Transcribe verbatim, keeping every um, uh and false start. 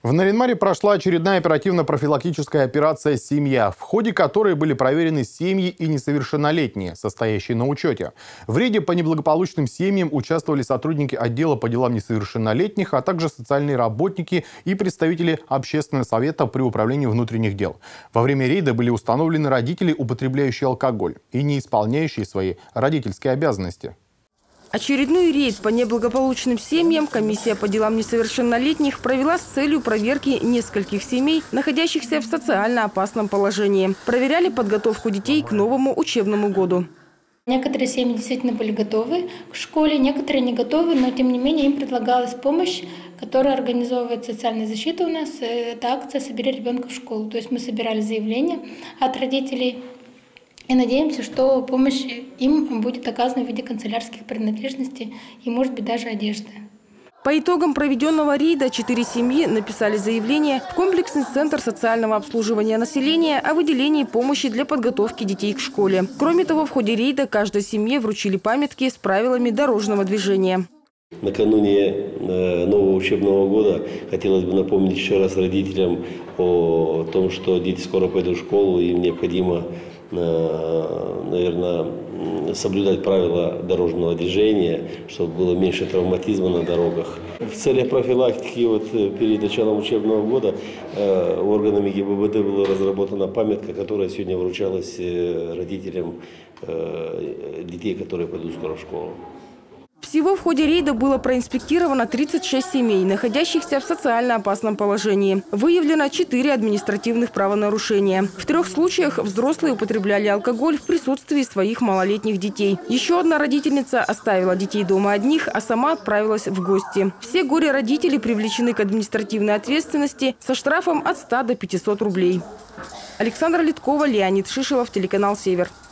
В Нарьян-Маре прошла очередная оперативно-профилактическая операция «Семья», в ходе которой были проверены семьи и несовершеннолетние, состоящие на учете. В рейде по неблагополучным семьям участвовали сотрудники отдела по делам несовершеннолетних, а также социальные работники и представители общественного совета при управлении внутренних дел. Во время рейда были установлены родители, употребляющие алкоголь и не исполняющие свои родительские обязанности. Очередной рейд по неблагополучным семьям комиссия по делам несовершеннолетних провела с целью проверки нескольких семей, находящихся в социально опасном положении. Проверяли подготовку детей к новому учебному году. Некоторые семьи действительно были готовы к школе, некоторые не готовы, но тем не менее им предлагалась помощь, которую организовывает социальная защита у нас. Это акция «Собери ребенка в школу». То есть мы собирали заявления от родителей и надеемся, что помощь им будет оказана в виде канцелярских принадлежностей и, может быть, даже одежды. По итогам проведенного рейда четыре семьи написали заявление в комплексный центр социального обслуживания населения о выделении помощи для подготовки детей к школе. Кроме того, в ходе рейда каждой семье вручили памятки с правилами дорожного движения. Накануне нового учебного года хотелось бы напомнить еще раз родителям о том, что дети скоро пойдут в школу, и им необходимо, наверное, соблюдать правила дорожного движения, чтобы было меньше травматизма на дорогах. В целях профилактики вот перед началом учебного года органами ГИБДД была разработана памятка, которая сегодня вручалась родителям детей, которые пойдут скоро в школу. Всего в ходе рейда было проинспектировано тридцать шесть семей, находящихся в социально опасном положении. Выявлено четыре административных правонарушения. В трех случаях взрослые употребляли алкоголь в присутствии своих малолетних детей. Еще одна родительница оставила детей дома одних, а сама отправилась в гости. Все горе-родители привлечены к административной ответственности со штрафом от ста до пятисот рублей. Александра Литкова, Леонид Шишелов, телеканал «Север».